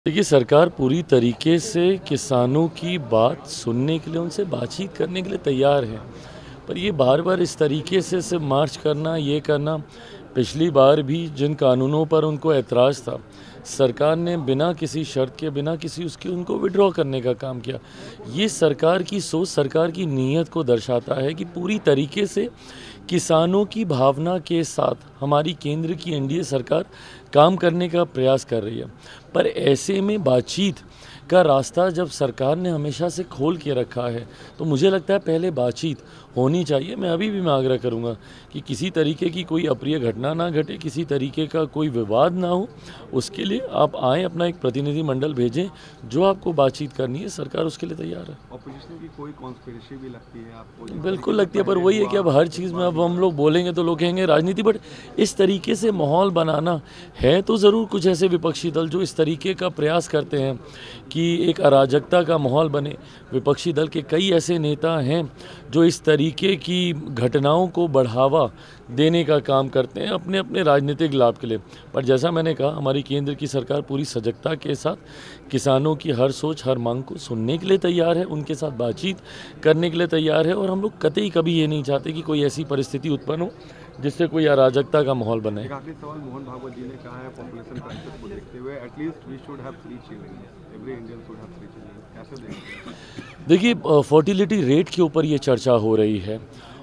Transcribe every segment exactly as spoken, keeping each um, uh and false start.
देखिए, सरकार पूरी तरीके से किसानों की बात सुनने के लिए, उनसे बातचीत करने के लिए तैयार है। पर ये बार-बार इस तरीके से सिर्फ मार्च करना, ये करना, पिछली बार भी जिन कानूनों पर उनको ऐतराज़ था, सरकार ने बिना किसी शर्त के, बिना किसी उसके उनको विड्रॉ करने का काम किया। ये सरकार की सोच, सरकार की नीयत को दर्शाता है कि पूरी तरीके से किसानों की भावना के साथ हमारी केंद्र की एनडीए सरकार काम करने का प्रयास कर रही है। पर ऐसे में बातचीत का रास्ता जब सरकार ने हमेशा से खोल के रखा है, तो मुझे लगता है पहले बातचीत होनी चाहिए। मैं अभी भी मैं आग्रह करूंगा कि किसी तरीके की कोई अप्रिय घटना ना घटे, किसी तरीके का कोई विवाद ना हो। उसके लिए आप आएँ, अपना एक प्रतिनिधि मंडल भेजें, जो आपको बातचीत करनी है, सरकार उसके लिए तैयार है। ऑपोजिशन की कोई कॉन्स्पिरेसी भी लगती है आपको? बिल्कुल लगती है, पर वही है कि अब हर चीज़ में अब हम लोग बोलेंगे तो लोग कहेंगे राजनीति। बट इस तरीके से माहौल बनाना है तो ज़रूर कुछ ऐसे विपक्षी दल जो इस तरीके का प्रयास करते हैं कि एक अराजकता का माहौल बने। विपक्षी दल के कई ऐसे नेता हैं जो इस तरीके की घटनाओं को बढ़ावा देने का काम करते हैं अपने अपने राजनीतिक लाभ के लिए। पर जैसा मैंने कहा, हमारी केंद्र की सरकार पूरी सजगता के साथ किसानों की हर सोच, हर मांग को सुनने के लिए तैयार है, उनके साथ बातचीत करने के लिए तैयार है। और हम लोग कतई कभी ये नहीं चाहते कि कोई ऐसी परिस्थिति उत्पन्न हो जिससे कोई अराजकता का माहौल बने। एक आखिरी सवाल, मोहन भागवत जी ने कहा है पॉपुलेशन क्राइसिस को देखते हुए at least we should have three children, every Indian should have three children. कैसे देखते हैं? देखिए, फर्टिलिटी रेट के ऊपर ये चर्चा हो रही है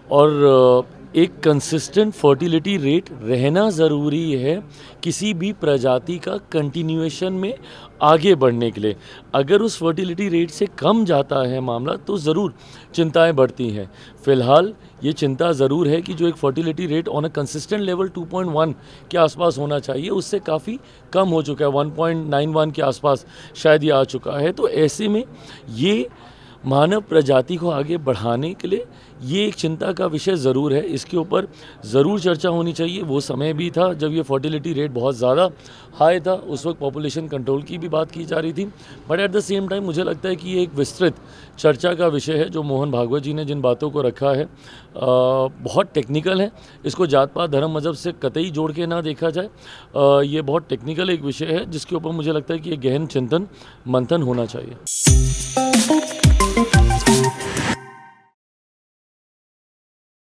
और एक कंसिस्टेंट फर्टिलिटी रेट रहना ज़रूरी है किसी भी प्रजाति का कंटिन्यूएशन में आगे बढ़ने के लिए। अगर उस फर्टिलिटी रेट से कम जाता है मामला तो ज़रूर चिंताएं बढ़ती हैं। फ़िलहाल ये चिंता ज़रूर है कि जो एक fertility rate on a consistent level two point one के आसपास होना चाहिए, उससे काफ़ी कम हो चुका है, वन पॉइंट नाइन वन के आसपास शायद ये आ चुका है। तो ऐसे में ये मानव प्रजाति को आगे बढ़ाने के लिए ये एक चिंता का विषय ज़रूर है। इसके ऊपर ज़रूर चर्चा होनी चाहिए। वो समय भी था जब ये फर्टिलिटी रेट बहुत ज़्यादा हाई था, उस वक्त पॉपुलेशन कंट्रोल की भी बात की जा रही थी। But at the same time मुझे लगता है कि ये एक विस्तृत चर्चा का विषय है। जो मोहन भागवत जी ने जिन बातों को रखा है, आ, बहुत टेक्निकल है। इसको जात पात धर्म मज़हब से कतई जोड़ के ना देखा जाए। आ, ये बहुत टेक्निकल एक विषय है जिसके ऊपर मुझे लगता है कि ये गहन चिंतन मंथन होना चाहिए।